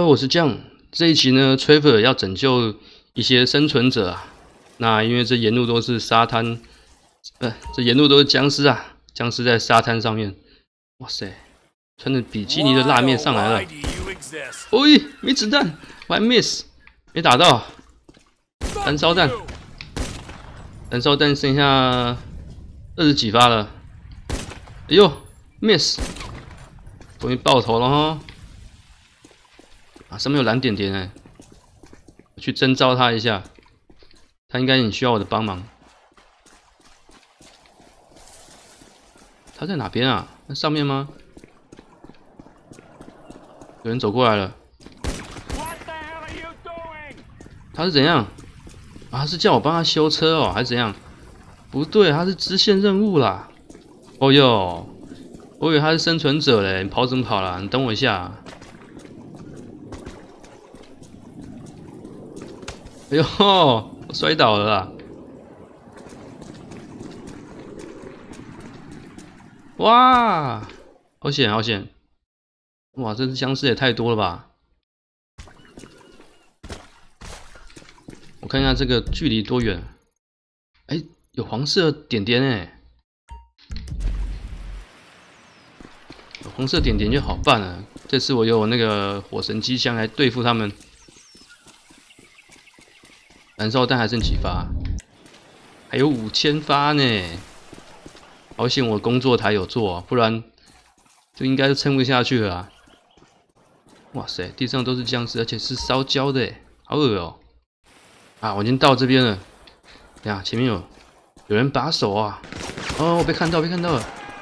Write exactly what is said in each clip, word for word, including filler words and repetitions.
Hello， 我是酱。这一集呢 ，Trevor 要拯救一些生存者啊。那因为这沿路都是沙滩，呃，这沿路都是僵尸啊，僵尸在沙滩上面。哇塞，穿着比基尼的辣妹上来了。喂，没子弹，我还 miss， 没打到。燃烧弹，燃烧弹剩下二十几发了。哎呦 ，miss， 终于爆头了哈。 啊，上面有蓝点点哎，我去征召他一下，他应该很需要我的帮忙。他在哪边啊？那上面吗？有人走过来了。他是怎样？啊，他是叫我帮他修车哦，还是怎样？不对，他是支线任务啦。哦哟，我以为他是生存者嘞，你跑怎么跑啦？你等我一下、啊。 哎呦，我摔倒了啦！哇，好险好险！哇，这只僵尸也太多了吧！我看一下这个距离多远？哎，有黄色点点哎，有黄色点点就好办了。这次我有那个火神机枪来对付他们。 燃烧弹还剩几发？还有五千发呢！好险我工作台有做、啊，不然就应该是撑不下去了、啊。哇塞，地上都是僵尸，而且是烧焦的，好恶哦、喔！啊，我已经到这边了。呀，前面有有人把守啊！哦，我被看到，被看到了！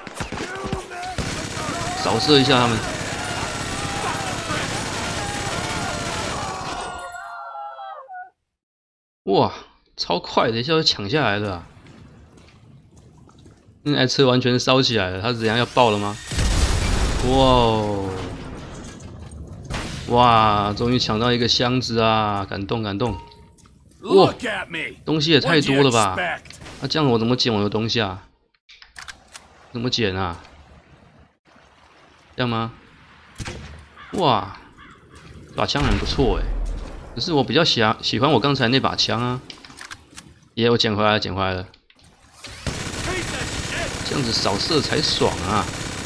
扫射一下他们。 哇，超快的，一下就抢下来了、啊！那台车完全烧起来了，它是怎样要爆了吗？哇哦！哇，终于抢到一个箱子啊！感动感动！哇，东西也太多了吧？那、啊、这样我怎么捡我的东西啊？怎么捡啊？这样吗？哇，这把枪很不错哎。 可是我比较喜喜欢我刚才那把枪啊，耶、yeah, 我捡回来了，捡回来了。这样子扫射才爽啊！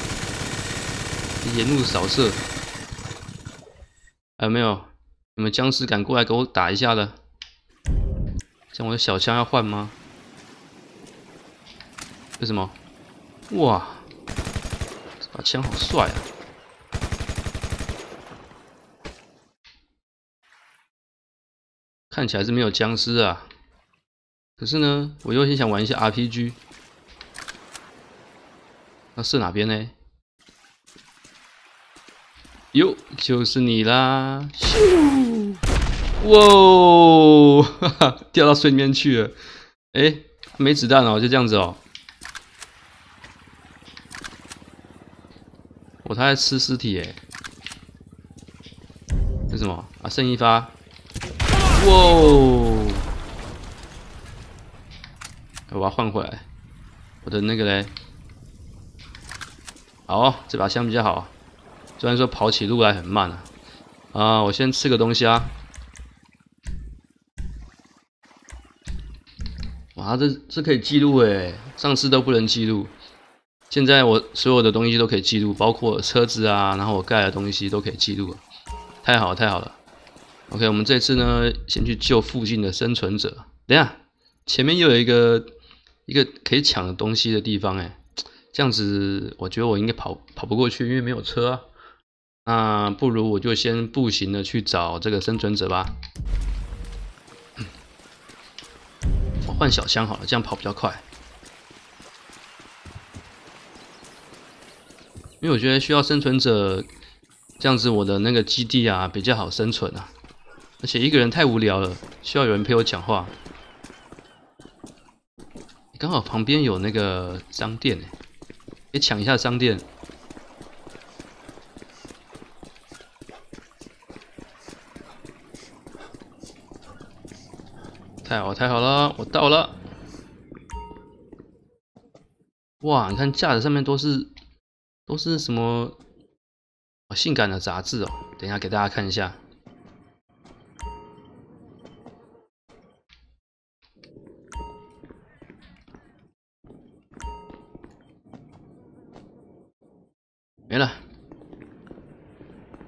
沿路扫射，还有没有？你们僵尸敢过来给我打一下的？这样我的小枪要换吗？为什么？哇，这把枪好帅啊！ 看起来是没有僵尸啊，可是呢，我又很想玩一下 R P G。那射哪边呢？哟，就是你啦！咻！哇，哈哈，掉到水里面去了。哎、欸，没子弹哦，就这样子哦。我他在吃尸体哎。为什么啊？剩一发。 哇！我要换回来，我的那个嘞，好，这把枪比较好，虽然说跑起路来很慢啊。啊，我先吃个东西啊。哇，这这可以记录诶，上次都不能记录，现在我所有的东西都可以记录，包括车子啊，然后我盖的东西都可以记录，太好了，太好了。 OK， 我们这次呢，先去救附近的生存者。等一下，前面又有一个一个可以抢的东西的地方，哎，这样子，我觉得我应该跑跑不过去，因为没有车啊。那不如我就先步行的去找这个生存者吧。我换小枪好了，这样跑比较快。因为我觉得需要生存者，这样子我的那个基地啊比较好生存啊。 而且一个人太无聊了，需要有人陪我讲话。刚好旁边有那个商店哎，可以抢一下商店。太好太好了，我到了。哇，你看架子上面都是都是什么、哦、性感的杂志哦？等一下给大家看一下。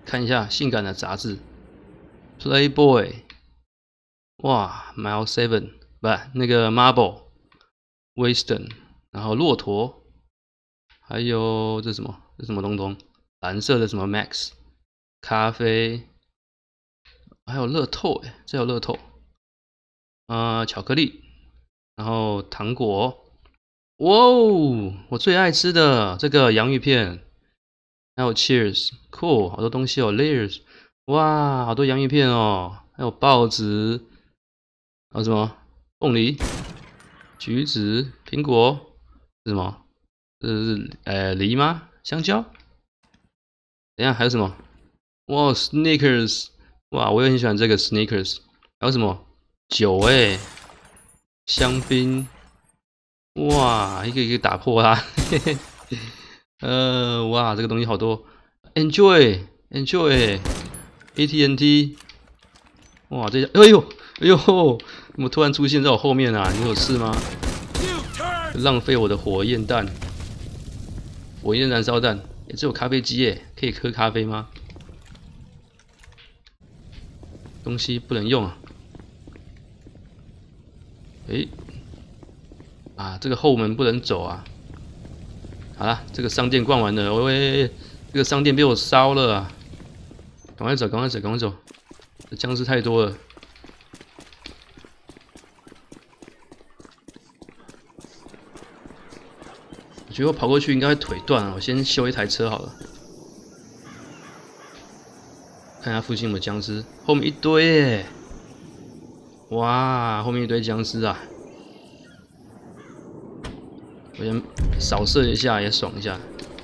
看一下性感的杂志 ，Playboy， 哇 ，Mile Seven 不那个 Marble，Winston， 然后骆驼，还有这什么？这什么东东？蓝色的什么 Max， 咖啡，还有乐透哎，这有乐透，啊、呃，巧克力，然后糖果。 哇哦，我最爱吃的这个洋芋片，还有 Cheers，cool， 好多东西哦 ，Layers， 哇，好多洋芋片哦，还有报纸，还有什么凤梨、橘子、苹果，是什么？这是呃梨吗？香蕉？等一下还有什么？哇 ，Snickers， 哇，我也很喜欢这个 Snickers， 还有什么？酒哎，香槟。 哇，一个一个打破它，嘿嘿，呃，哇，这个东西好多 ，Enjoy，Enjoy，A T and T， 哇，这哎呦，哎呦，怎么突然出现在我后面啊？你有事吗？浪费我的火焰弹，火焰燃烧弹，也只有咖啡机耶，可以喝咖啡吗？东西不能用啊，诶。 啊，这个后门不能走啊！好了，这个商店逛完了，喂，这个商店被我烧了啊！赶快走，赶快走，赶快走！这僵尸太多了。我觉得我跑过去应该会腿断啊！我先修一台车好了。看一下附近有没有僵尸，后面一堆耶！哇，后面一堆僵尸啊！ 我先扫射一下，也爽一下。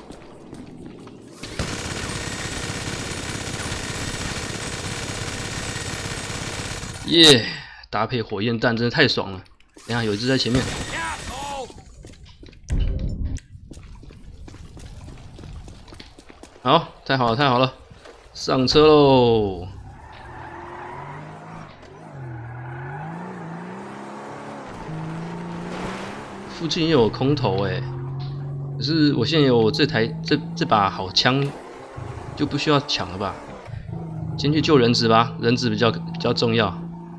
耶、yeah, 搭配火焰弹真的太爽了。等一下有一只在前面。好，太好了，太好了，上车喽！ 附近也有空投哎，可是我现在有这台这这把好枪，就不需要抢了吧？先去救人质吧，人质比较比较重要。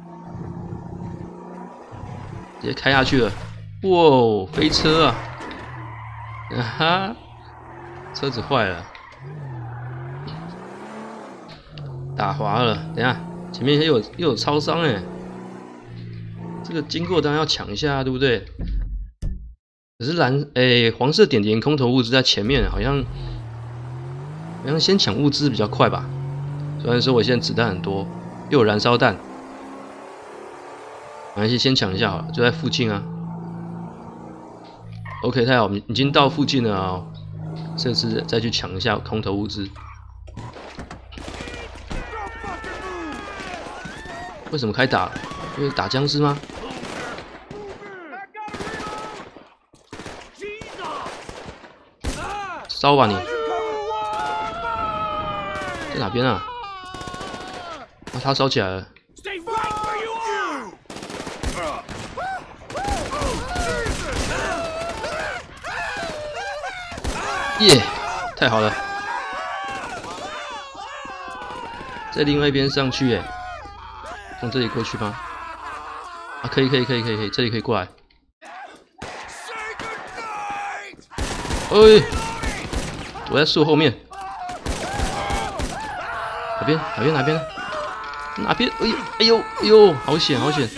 直接开下去了，哇，飞车啊！啊哈，车子坏了，打滑了。等一下，前面又有又有超商哎，这个经过当然要抢一下，对不对？ 可是蓝诶、欸，黄色点点空投物资在前面，好像好像先抢物资比较快吧。虽然说我现在子弹很多，又有燃烧弹，没关系，先抢一下好了，就在附近啊。OK， 太好，我们已经到附近了啊、哦，这次再去抢一下空投物资。为什么开打？因为打僵尸吗？ 烧吧你！在哪边啊？啊，他烧起来了！耶，太好了！在另外一边上去耶，从这里过去吗？啊，可以，可以，可以，可以，可以，这里可以过来。哎！ 我在树后面，哪边？哪边？哪边？哪边？哎呦！哎呦！哎呦！好险！好险！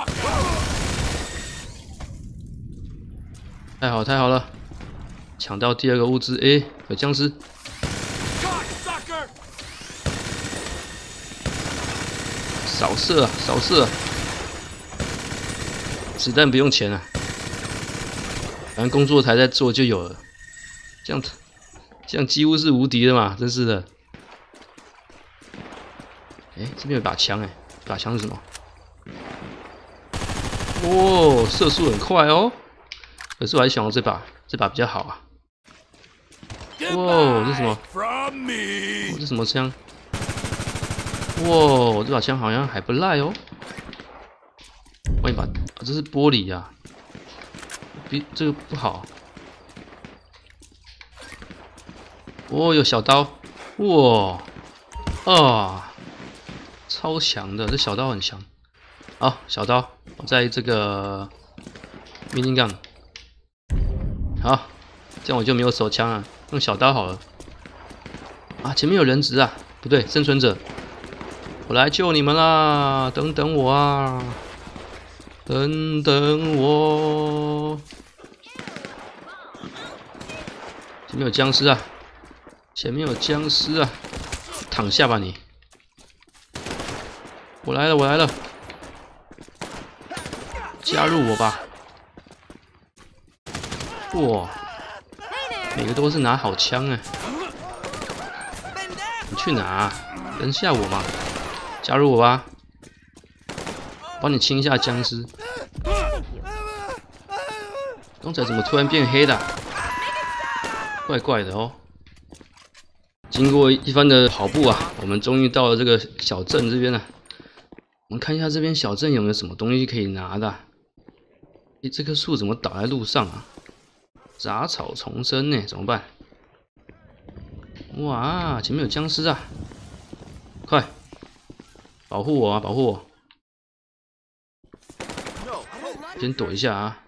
太好！太好了！抢到第二个物资，哎，有僵尸！扫射啊！扫射啊！子弹不用钱啊，反正工作台在做就有了，这样子。 这样几乎是无敌的嘛，真是的。哎、欸，这边有把枪哎、欸，这把枪是什么？哦，射速很快哦。可是我还想要这把，这把比较好啊。哇，这是什么？哦，这什么枪？哇，这把枪好像还不赖哦。换一把，啊，这是玻璃呀、啊，比这个不好。 哦，有小刀，哇， 哦，超强的，这小刀很强。好，小刀，我在这个命令杠。好，这样我就没有手枪了，用小刀好了。啊，前面有人质啊，不对，生存者，我来救你们啦！等等我啊，等等我。前面有僵尸啊，前面有僵尸啊，躺下吧你！我来了，我来了，加入我吧！哇，每个都是拿好枪哎！你去哪啊？等下我嘛，加入我吧，帮你清一下僵尸。刚才怎么突然变黑的？怪怪的哦。经过一番的跑步啊，我们终于到了这个小镇这边了。我们看一下这边小镇有没有什么东西可以拿的。诶，这棵树怎么倒在路上啊？杂草丛生呢，怎么办？哇，前面有僵尸啊！快，保护我啊，保护我！先躲一下啊。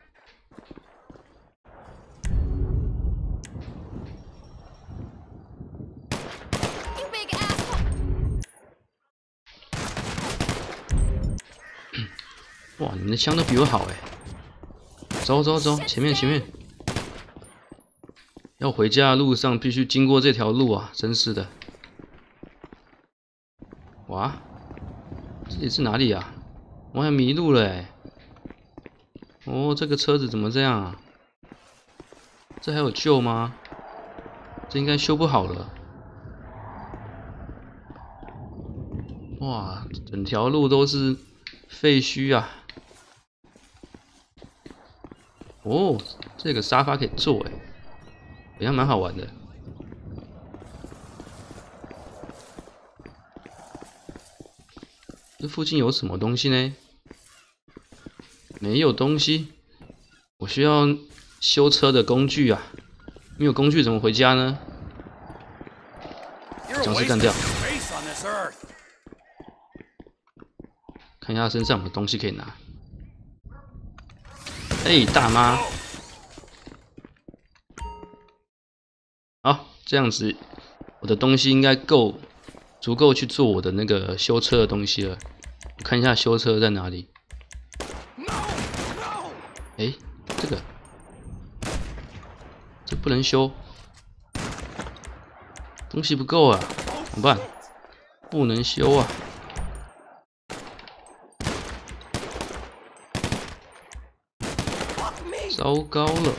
哇，你们的枪都比我好哎！走走走，前面前面。要回家的路上必须经过这条路啊，真是的！哇，这里是哪里啊？我还迷路了哎！哦，这个车子怎么这样啊？这还有救吗？这应该修不好了。哇，整条路都是废墟啊！哦，这个沙发可以坐哎，好像蛮好玩的。这附近有什么东西呢？没有东西。我需要修车的工具啊，没有工具怎么回家呢？僵尸干掉。看一下身上有没有东西可以拿。哎，大妈。好，这样子，我的东西应该够，足够去做我的那个修车的东西了。我看一下修车在哪里。哎，这个，这不能修，东西不够啊，怎么办？不能修啊。糟糕了，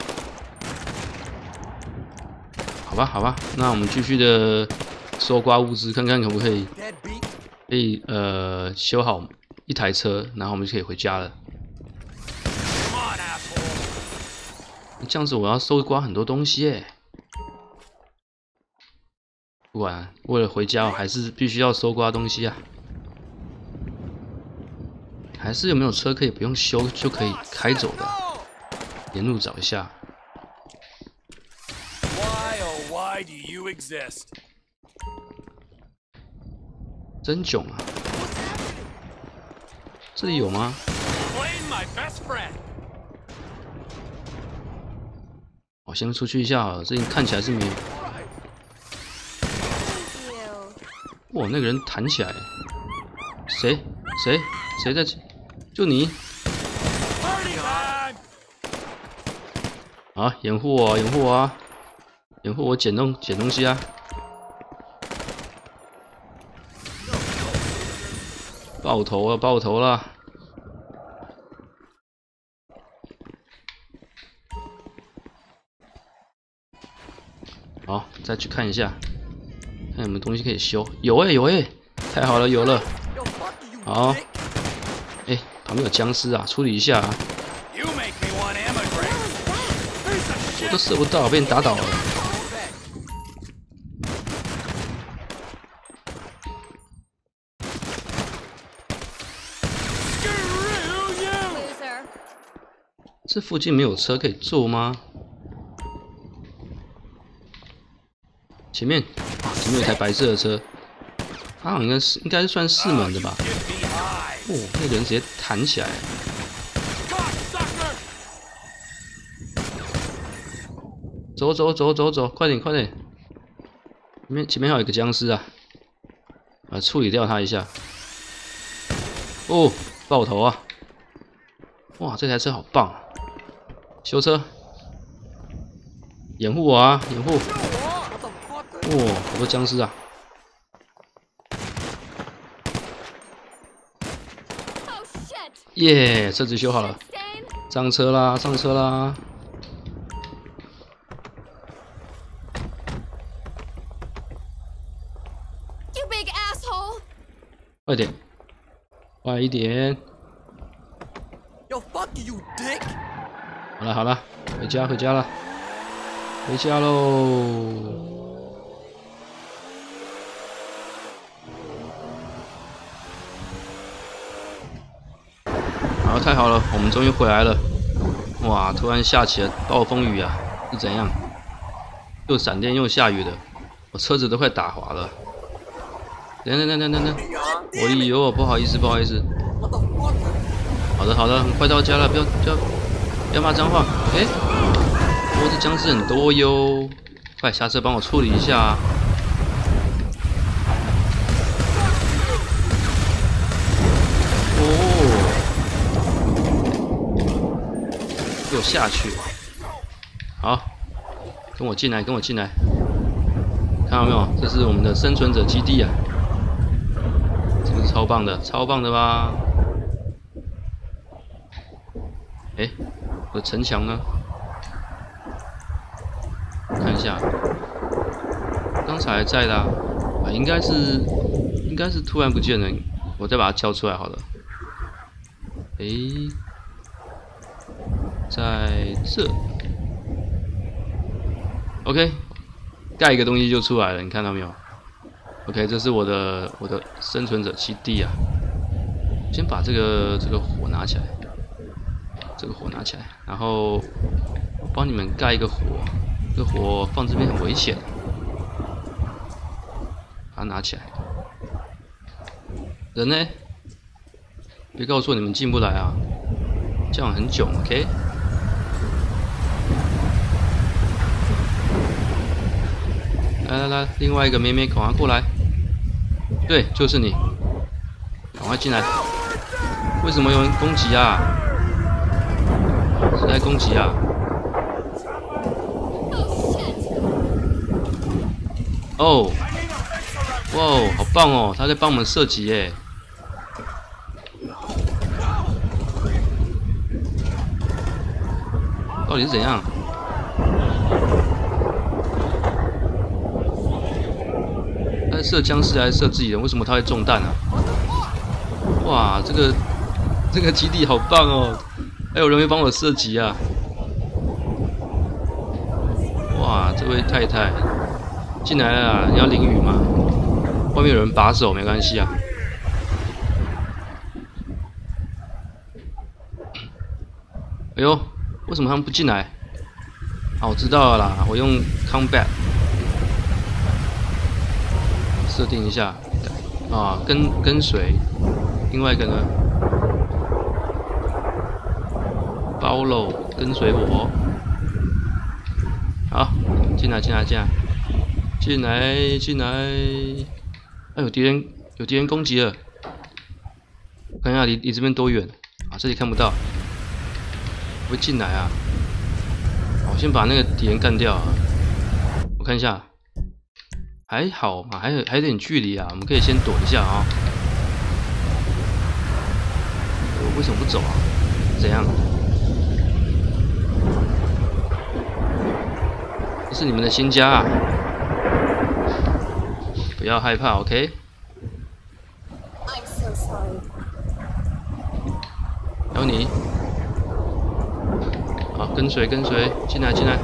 好吧，好吧，那我们继续的搜刮物资，看看可不可以，可以呃修好一台车，然后我们就可以回家了。这样子我要搜刮很多东西耶，不管为了回家，我还是必须要搜刮东西啊。还是有没有车可以不用修就可以开走的？沿路找一下。真囧啊！这里有吗？我先出去一下好了，这里看起来是没有。哇，那个人弹起来，谁谁谁在？就你！啊，掩护我，掩护我啊！掩护我捡东捡东西啊！爆头了，爆头了！好，再去看一下，看有没有东西可以修。有哎、欸，有哎、欸，太好了，有了！好，哎、欸，旁边有僵尸啊，处理一下啊！我都射不到，被人打倒了。这附近没有车可以坐吗？前面，前面有台白色的车。 他好像应该是应该是算四门的吧？哦，那个人直接弹起来。走走走走走，快点快点！前面前面还有一个僵尸啊，啊，处理掉他一下。哦，爆头啊！哇，这台车好棒啊！修车，掩护我啊，掩护！哇，好多僵尸啊！耶，车子修好了，上车啦，上车啦！快点，快一点！好了好了，回家回家了，回家喽！好，太好了，我们终于回来了！哇，突然下起了暴风雨啊，是怎样？又闪电又下雨的，我车子都快打滑了。等等等等等等，我呦，不好意思不好意思。好的好的，很快到家了，不要不要不要骂脏话。哎、欸，哦，这僵尸很多哟，快下车帮我处理一下、啊。哦，给我下去！好，跟我进来，跟我进来。看到没有？这是我们的生存者基地啊！是不是超棒的？超棒的吧？哎，我的城墙呢？看一下，刚才还在的啊，啊应该是应该是突然不见了，我再把它叫出来好了。哎，在这 ，OK， 盖一个东西就出来了，你看到没有 ？OK， 这是我的我的生存者基地啊。先把这个这个火拿起来。这个火拿起来，然后我帮你们盖一个火，这个火放这边很危险，把它拿起来。人呢？别告诉我你们进不来啊，这样很囧 ，OK？ 来来来，另外一个妹妹，赶快过来。对，就是你，赶快进来。为什么有人攻击啊？谁在攻击啊？哦，哇哦，好棒哦！他在帮我们射击耶。到底是怎样？他在射僵尸还是射自己人？为什么他会中弹啊？哇，这个这个基地好棒哦！还有人会帮我射击啊！哇，这位太太进来了啊，你要淋雨吗？外面有人把守，没关系啊。哎呦，为什么他们不进来？啊，我知道了啦，我用 combat 设定一下啊，跟跟随。另外一个呢？ follow 跟随我，好，进来进来进来进来进来，哎，有敌人有敌人攻击了，看一下离离这边多远啊？这里看不到，会进来啊？我先把那个敌人干掉啊！我看一下，还好嘛，还有还有点距离啊，我们可以先躲一下啊。我为什么不走啊？怎样？ 这是你们的新家啊！不要害怕 ，OK？ 还有你，好，跟随跟随，进来进来。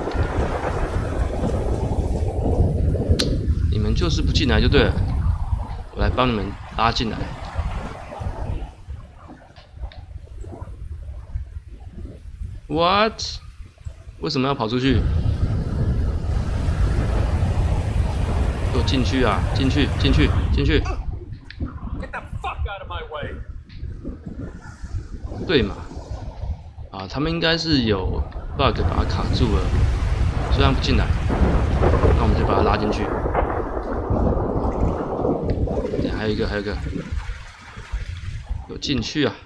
你们就是不进来就对了，我来帮你们拉进来。What？ 为什么要跑出去？ 给我进去啊！进去，进去，进去！ 对嘛？啊，他们应该是有 bug 把它卡住了，所以他不进来。那我们就把它拉进去。对，还有一个，还有一个，有进去啊！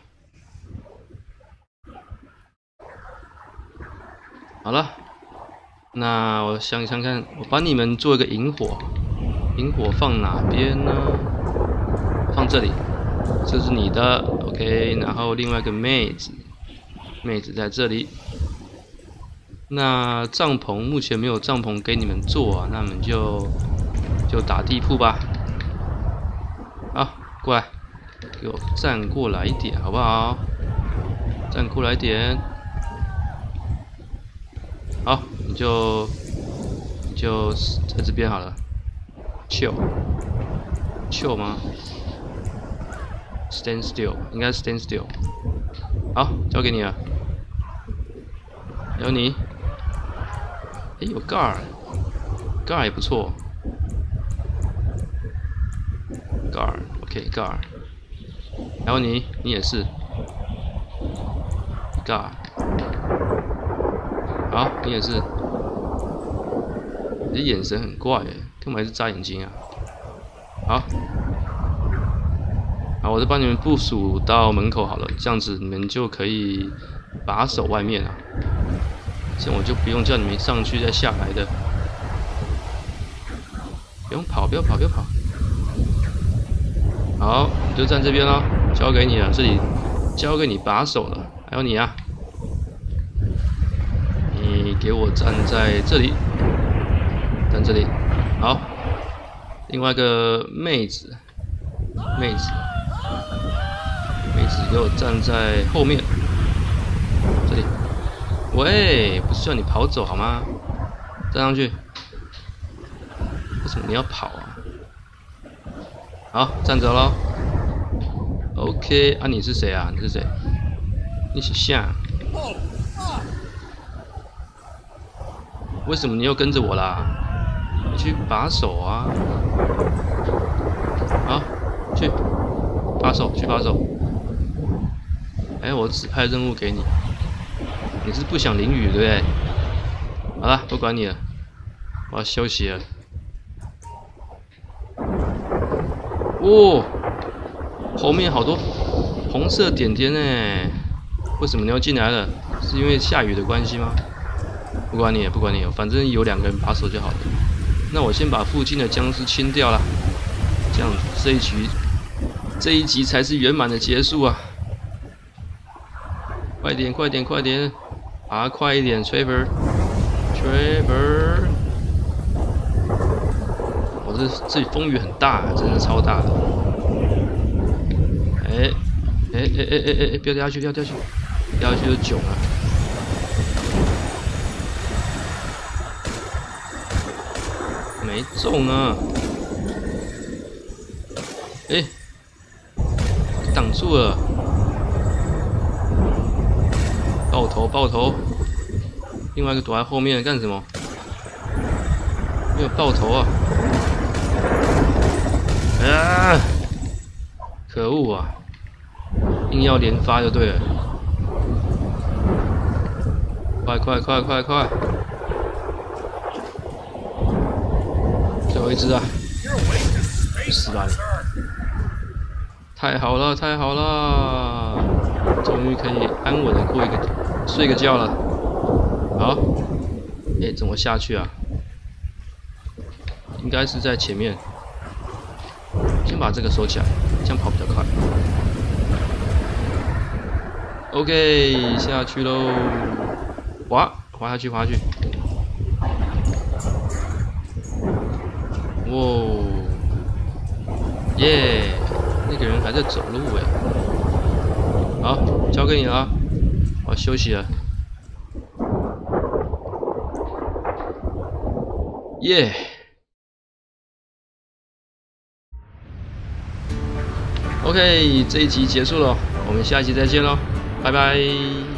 好了，那我想想看，我帮你们做一个引火，引火放哪边呢？放这里，这是你的 ，OK。然后另外一个妹子，妹子在这里。那帐篷目前没有帐篷给你们做啊，那你们就就打地铺吧。好，过来，给我站过来一点，好不好？站过来一点。好，你就你就在这边好了。chill chill 吗 ？stand still 应该是 stand still。好，交给你了。还有你。哎，有 guard，guard 也不错。guard，OK guard。还有你，你也是。guard。好，你也是。你的眼神很怪诶，干嘛一直眨眼睛啊？好，好，我就帮你们部署到门口好了，这样子你们就可以把守外面啊。这样我就不用叫你们上去再下来的。不用跑，不要跑，不要跑。好，你就站这边咯，交给你了，这里交给你把守了。还有你啊。你给我站在这里，站这里，好。另外一个妹子，妹子，妹子给我站在后面，这里。喂，不是叫你跑走好吗？站上去。为什么你要跑啊？好，站着咯。OK， 啊，你是谁啊？你是谁？你是夏。为什么你又跟着我啦？你去把守啊！好，去把守，去把守。哎，我指派任务给你，你是不想淋雨对不对？好了，不管你了，我要休息了。哦，后面好多红色点点呢，为什么你要进来了？是因为下雨的关系吗？不管你，不管你，反正有两个人把守就好了。那我先把附近的僵尸清掉了，这样这一局这一集才是圆满的结束啊！快点，快点，快点，啊，快一点 ，Trevor，Trevor， 我这这里风雨很大，真的超大的。哎，哎哎哎哎哎，不要掉下去，不要掉下去，掉下去就囧了。没中啊！哎，挡住了，爆头爆头！另外一个躲在后面干什么？没有爆头啊！啊！可恶啊！硬要连发就对了。快快快快快！最后一只啊！死吧你！太好了，太好了！终于可以安稳的过一个睡个觉了。好，哎，怎么下去啊？应该是在前面。先把这个收起来，这样跑比较快。OK， 下去喽！滑，滑下去，滑下去。哇，耶！那个人还在走路哎。好，交给你了，我要休息了。耶！OK， 这一集结束了，我们下一集再见喽，拜拜。